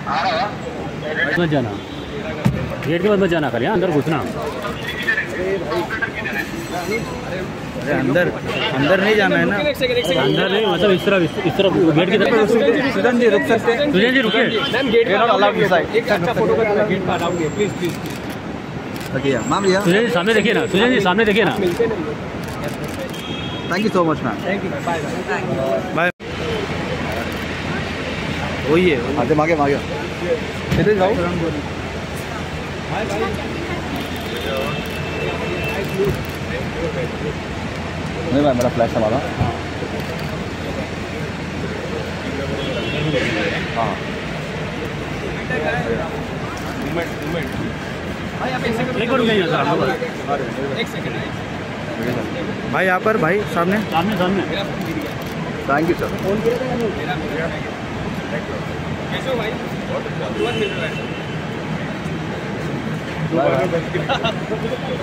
मत जाना, गेट के बाद मत जाना, कर यहाँ अंदर घुसना। अरे अंदर अंदर नहीं जाना है ना, अंदर नहीं, मतलब इस तरफ गेट की तरफ। सुजन जी रुक सकते हैं? सुजन जी रुकिए, एक अच्छा फोटो का गेट पर अलाउ है, प्लीज प्लीज। ओके मैम, भैया सुजन जी सामने देखिए ना, सुजन जी सामने देखिए ना। Thank you so much ma'am. Thank you, bye bye. वही है, आगे मागे मागे किधर जाओ? नहीं भाई, मेरा फ्लैश वाला। हाँ एक और गई सर, एक सेकंड भाई, यहाँ पर भाई, सामने सामने सामने। Thank you sir. कैसे हो भाई? बहुत अच्छा, तुरंत मिल रहा है।